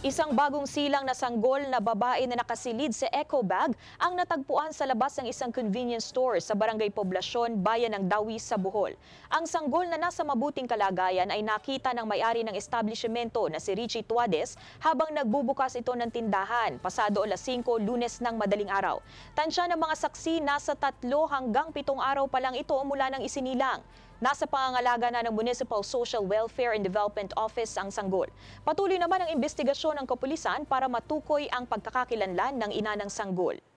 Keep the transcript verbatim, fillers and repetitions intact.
Isang bagong silang na sanggol na babae na nakasilid sa eco bag ang natagpuan sa labas ng isang convenience store sa Barangay Poblasyon, Bayan ng Dawi sa Bohol. Ang sanggol na nasa mabuting kalagayan ay nakita ng may-ari ng establishmento na si Richie Tuades habang nagbubukas ito ng tindahan pasado alas singko Lunes ng madaling araw. Tansya ng mga saksi, nasa tatlo hanggang pitong araw pa lang ito mula ng isinilang. Nasa pangangalaga na ng Municipal Social Welfare and Development Office ang sanggol. Patuloy naman ang investigasyon ng kapulisan para matukoy ang pagkakakilanlan ng ina ng sanggol.